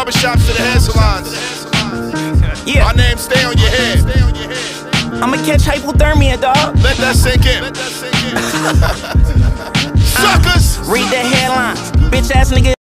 barbershops to the hair salons. Yeah. Our names stay on your head. I'ma catch hypothermia, dog. Let that sink in. Suckers! Read the headline. Bitch ass nigga.